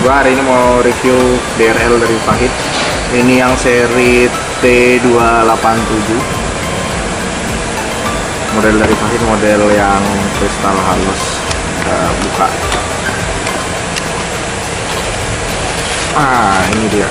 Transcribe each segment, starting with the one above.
Gua hari ini mau review DRL dari Pahit. Ini yang seri T287. Model dari Pahit, model yang kristal halus. Kita buka. Ini dia.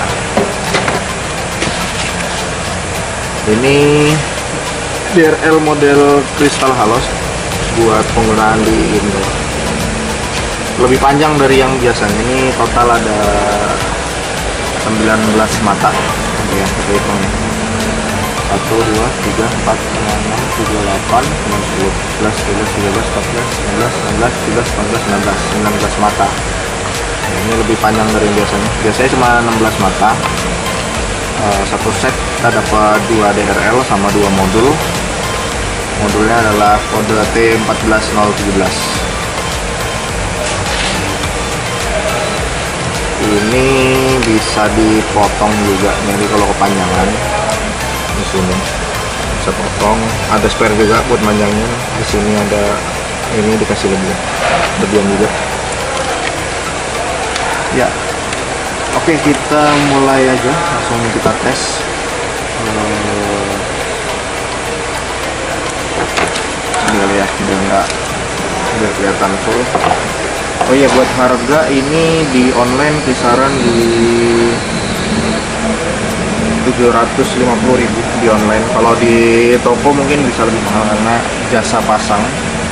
Ini DRL model kristal halus buat penggunaan di indoor. Lebih panjang dari yang biasanya. Ini total ada 19 mata ya, kita hitung 1, 2, 3, 4, 5, 6, 7, 8, 9, 10, 11, 12, 13, 14, 15, 16, 17, 18, 19 mata. Ini lebih panjang dari yang biasanya cuma 16 mata. Satu set kita dapat 2 DRL sama 2 modul. Modulnya adalah kode T14017. Ini bisa dipotong juga, jadi kalau kepanjangan di sini bisa potong. Ada spare juga buat manjangnya. Di sini ada, ini dikasih lebihan juga. Ya, oke, kita mulai aja, langsung kita tes. Biar ya, biar kelihatan full. Oh iya, buat harga ini di online kisaran di 750.000 di online. Kalau di toko mungkin bisa lebih mahal karena jasa pasang.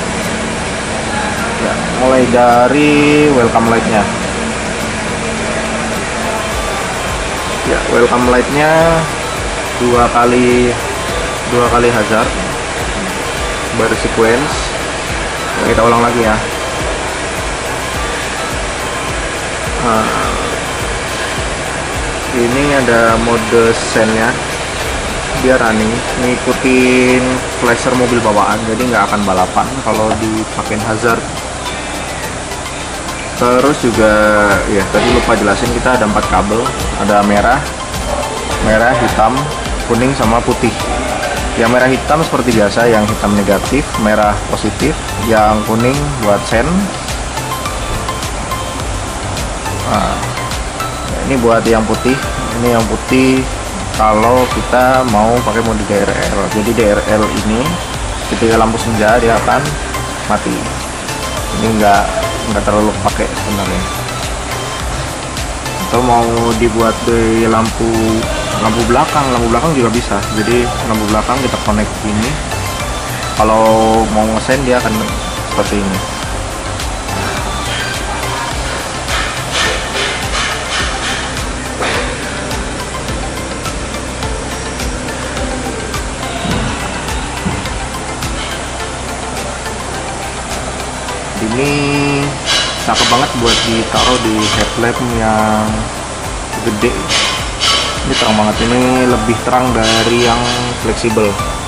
Ya, mulai dari welcome lightnya. Ya, welcome lightnya dua kali hazard bersequence. Kita ulang lagi ya. Ini ada mode sennya, biar running, ngikutin flasher mobil bawaan, jadi nggak akan balapan kalau dipakein hazard. Terus juga ya, tadi lupa jelasin, kita ada 4 kabel, ada merah, hitam, kuning, sama putih. Yang merah hitam seperti biasa, yang hitam negatif, merah positif, yang kuning buat sen. Ini buat yang putih. Ini yang putih kalau kita mau pakai mode DRL. Jadi DRL ini ketika lampu senja dia akan mati. Ini nggak terlalu pakai sebenarnya. Atau mau dibuat di lampu belakang juga bisa. Jadi lampu belakang kita connect ini. Kalau mau ngesen dia akan seperti ini. Ini cakep banget buat ditaruh di headlamp yang gede. Ini terang banget, ini lebih terang dari yang fleksibel.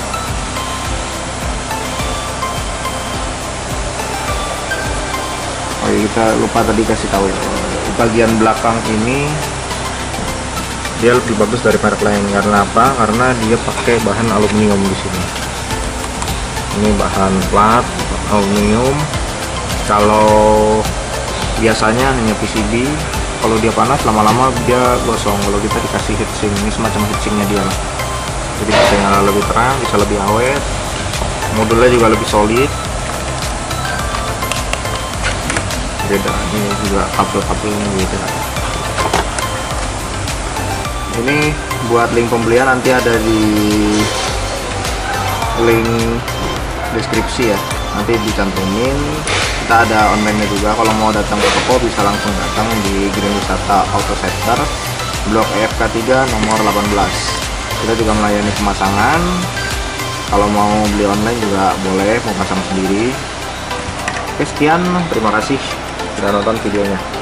Oh iya, kita lupa tadi kasih tahu ya. Di bagian belakang ini dia lebih bagus dari merek lain. Karena apa? Karena dia pakai bahan aluminium di sini. Ini bahan plat aluminium. Kalau biasanya hanya PCB, kalau dia panas lama-lama dia gosong. Kalau kita dikasih heatsink, ini semacam heatsinknya dia lah. Jadi bisa nyala lebih terang, bisa lebih awet. Modulnya juga lebih solid. Beda, ini juga kabel-kabelnya gitu. Ini buat link pembelian nanti ada di link deskripsi ya. Nanti dicantumin. Kita ada online-nya juga. Kalau mau datang ke toko bisa langsung datang di Green Wisata Auto Center, Blok EFK 3 nomor 18. Kita juga melayani pemasangan. Kalau mau beli online juga boleh, mau pasang sendiri. Oke, sekian, terima kasih sudah nonton videonya.